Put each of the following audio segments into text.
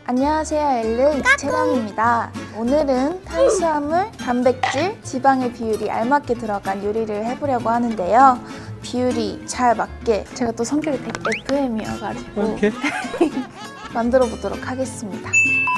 안녕하세요, 엘르 이채랑입니다. 오늘은 탄수화물, 단백질, 지방의 비율이 알맞게 들어간 요리를 해보려고 하는데요. 비율이 잘 맞게 제가 또 성격이 되게 FM이어가지고 만들어 보도록 하겠습니다.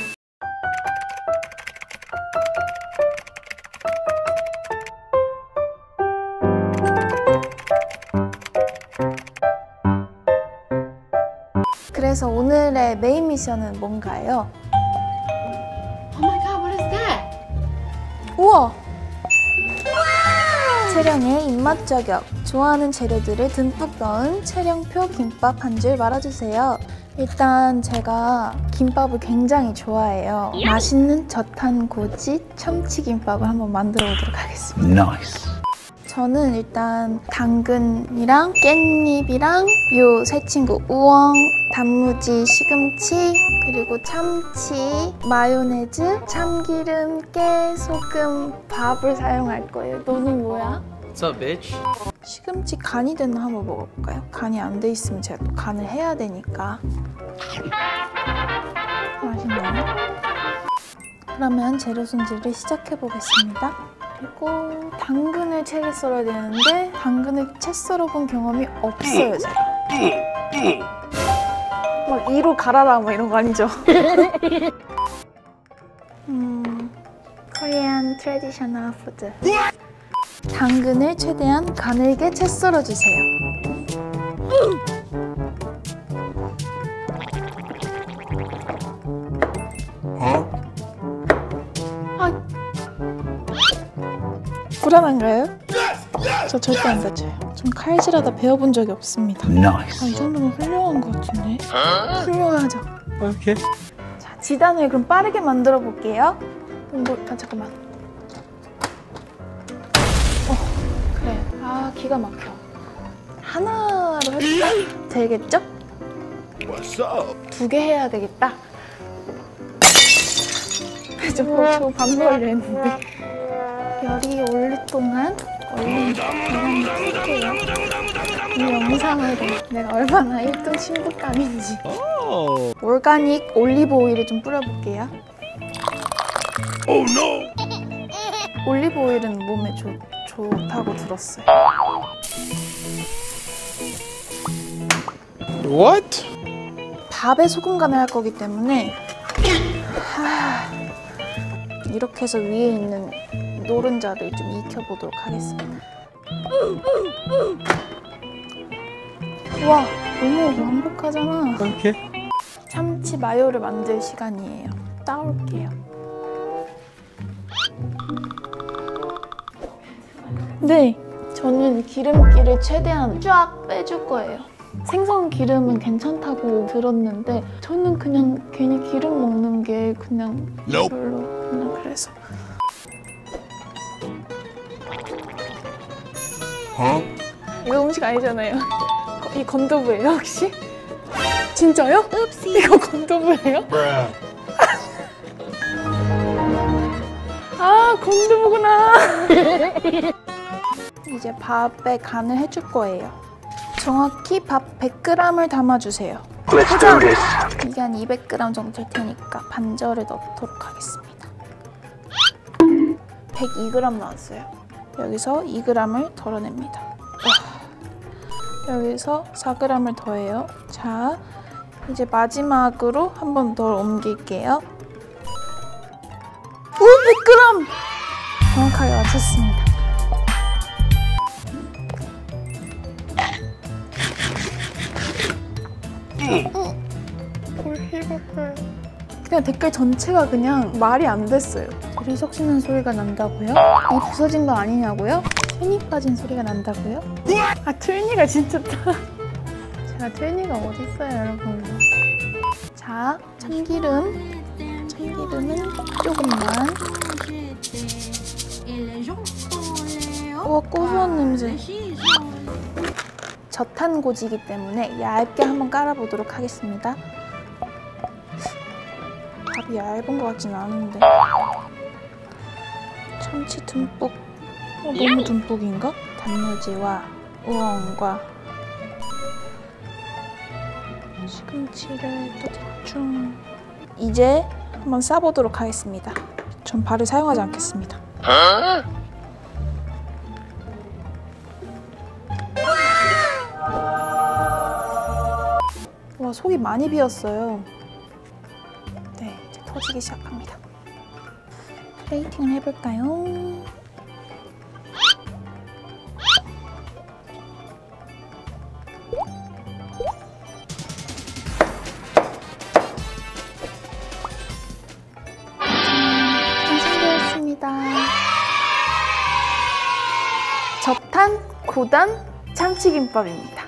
그래서 오늘의 메인 미션은 뭔가요? Oh my god, what is that? 우와! 채령의 입맛 저격! 좋아하는 재료들을 듬뿍 넣은 채령표 김밥 한 줄 말아주세요. 일단 제가 김밥을 굉장히 좋아해요. 맛있는 저탄고지 참치김밥을 한번 만들어 보도록 하겠습니다. Nice. 저는 일단 당근이랑 깻잎이랑 요 세 친구 우엉, 단무지, 시금치, 그리고 참치, 마요네즈, 참기름, 깨, 소금, 밥을 사용할 거예요. 너는 뭐야? What's up, bitch? 시금치 간이 됐나 한번 먹어볼까요? 간이 안 돼 있으면 제가 또 간을 해야 되니까. 맛있나요? 그러면 재료 손질을 시작해 보겠습니다. 그리고 당근을 채게 썰어야 되는데 당근을 채 썰어본 경험이 없어요, 제가. 막 이로 갈아라 뭐 이런 거 아니죠? 코리안 트래디셔널 푸드. 당근을 최대한 가늘게 채 썰어주세요. 불안한가요? 저 절대 안 다쳐요. 전 칼질하다 배워본 적이 없습니다. Nice. 이 정도면 훌륭한 것 같은데? 훌륭하죠? 오케이. 자, 지단을 그럼 빠르게 만들어 볼게요. 잠깐만. 그래. 아, 기가 막혀. 하나로 할까? 되겠죠? What's up? 2개 해야 되겠다. 저 반복을 했는데. 열이 오를 동안 얼른 계란을 풀게요. 이 영상으로 내가 얼마나 1등 신부감인지. 오가닉 올리브 오일을 좀 뿌려볼게요. Oh no! 올리브 오일은 몸에 좋다고 들었어요. What? 밥에 소금 간을 할 거기 때문에 이렇게 해서 위에 있는 노른자를 좀 익혀보도록 하겠습니다. 와, 너무 완벽하잖아. 오케이. 참치 마요를 만들 시간이에요. 따올게요. 네, 저는 기름기를 최대한 쫙 빼줄 거예요. 생선 기름은 괜찮다고 들었는데 저는 그냥 괜히 기름 먹는 게 그냥 별로 그냥 그래서. 이거 음식 아니잖아요. 이 건두부예요 혹시? 진짜요? 이거 건두부예요? 아, 건두부구나. 이제 밥에 간을 해줄 거예요. 정확히 밥 100g을 담아주세요. 보자! 이게 한 200g 정도 될 테니까 반절을 넣도록 하겠습니다. 102g 나왔어요. 여기서 2g을 덜어냅니다. 여기서 4g을 더해요. 자, 이제 마지막으로 한 번 더 옮길게요. 오, 100g! 정확하게 맞췄습니다. 그냥 댓글 전체가 그냥 말이 안 됐어요. 물이 섞이는 소리가 난다고요? 이 부서진 거 아니냐고요? 트니 빠진 소리가 난다고요? 아, 트니가 진짜 제가 트니가 어디 있어요, 여러분? 자, 참기름은 조금만. 우와, 고소한 냄새. 저탄고지이기 때문에 얇게 한번 깔아보도록 하겠습니다. 밥이 얇은 것 같진 않은데. 참치 듬뿍. 너무 듬뿍인가? 단무지와 우엉과 시금치를 또 대충 이제 한번 싸보도록 하겠습니다. 전 발을 사용하지 않겠습니다. 와, 속이 많이 비었어요. 네, 이제 터지기 시작합니다. 플레이팅을 해볼까요? 완성되었습니다. 저탄, 고단 참치김밥입니다.